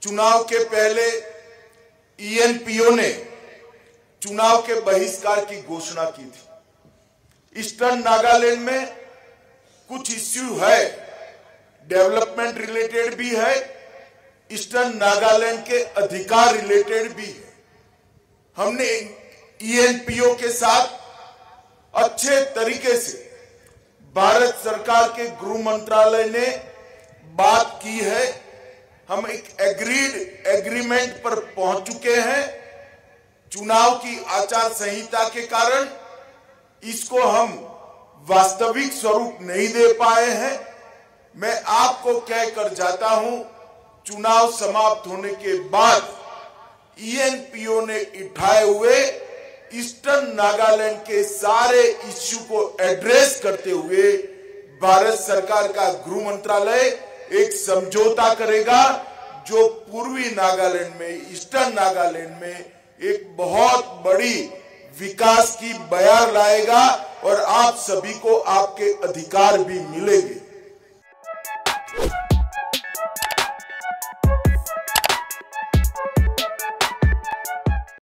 चुनाव के पहले ईएनपीओ ने चुनाव के बहिष्कार की घोषणा की थी। ईस्टर्न नागालैंड में कुछ इश्यू है, डेवलपमेंट रिलेटेड भी है, ईस्टर्न नागालैंड के अधिकार रिलेटेड भी है। हमने ईएनपीओ के साथ अच्छे तरीके से भारत सरकार के गृह मंत्रालय ने बात की है। हम एक एग्रीमेंट पर पहुंच चुके हैं। चुनाव की आचार संहिता के कारण इसको हम वास्तविक स्वरूप नहीं दे पाए हैं। मैं आपको कहकर जाता हूं, चुनाव समाप्त होने के बाद ईएनपीओ ने उठाए हुए ईस्टर्न नागालैंड के सारे इश्यू को एड्रेस करते हुए भारत सरकार का गृह मंत्रालय एक समझौता करेगा जो पूर्वी नागालैंड में, ईस्टर्न नागालैंड में एक बहुत बड़ी विकास की बयार लाएगा और आप सभी को आपके अधिकार भी मिलेंगे।